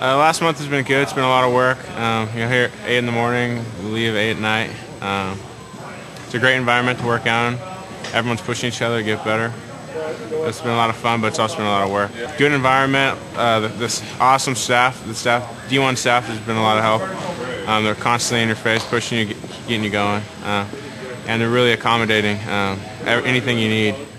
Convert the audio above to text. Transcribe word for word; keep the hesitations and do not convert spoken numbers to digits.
Uh, last month has been good. It's been a lot of work. Um, you know, here at eight in the morning, we leave at eight at night. Um, it's a great environment to work out in. Everyone's pushing each other to get better. It's been a lot of fun, but it's also been a lot of work. Good environment. Uh, this awesome staff, the staff, D one staff has been a lot of help. Um, they're constantly in your face, pushing you, getting you going, uh, and they're really accommodating. Um, anything you need.